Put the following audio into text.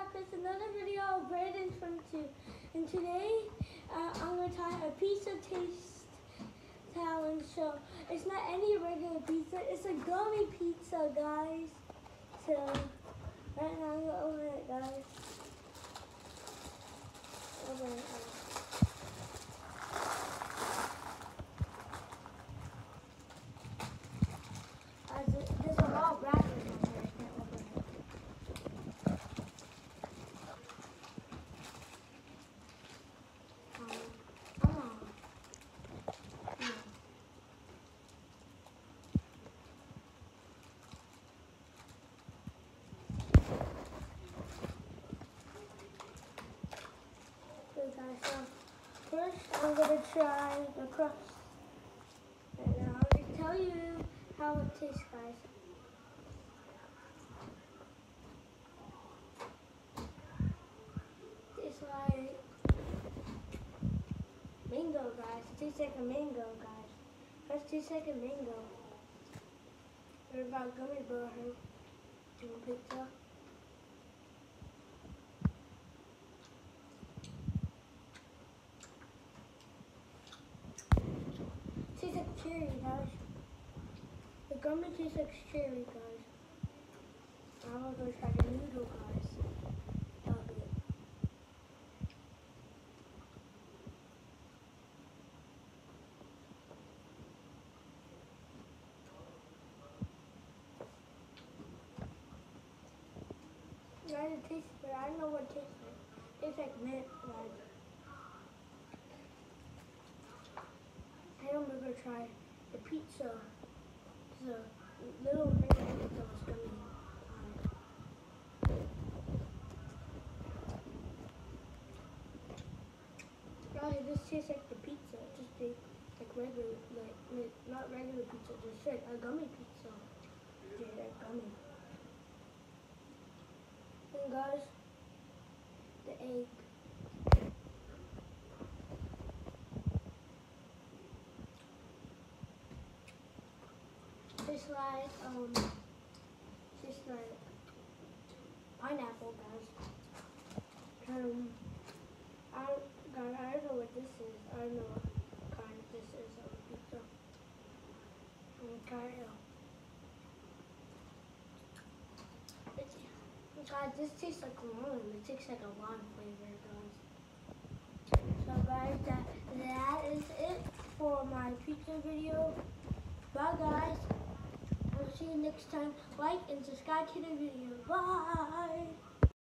back with another video of Brandon's 22. And today, I'm going to try a pizza taste challenge. So, it's not any regular pizza, it's a gummy pizza, guys. So, right now I'm going to open it, guys. Open it. There's a lot of wrappers on here, I can't open it. Come on. Okay, guys, so first I'm going to try the crust. And I'm going to tell you how it tastes, guys. Tastes like mango, guys. It tastes like a mango, guys. First tastes like a mango. What about gummy bear pizza? Tastes like cherry, guys. The gummy tastes like cherry, guys. I'm gonna go try the noodle, guys. That'll be it. Guys, it tastes, but I don't know what it tastes like. It tastes like mint, guys. I'm gonna try the pizza. It's a little mini pizza with gummy on it. Guys, this tastes like the pizza. It just tastes like regular, like not regular pizza, just like a gummy pizza. Yeah, gummy. And guys, the egg. Tastes like pineapple, guys. I don't know what this is. I don't know what kind this is on pizza. God, this tastes like lime. It tastes like a lime flavor, guys. So guys, that is it for my pizza video. Bye guys. I'll see you next time. Like and subscribe to the video. Bye.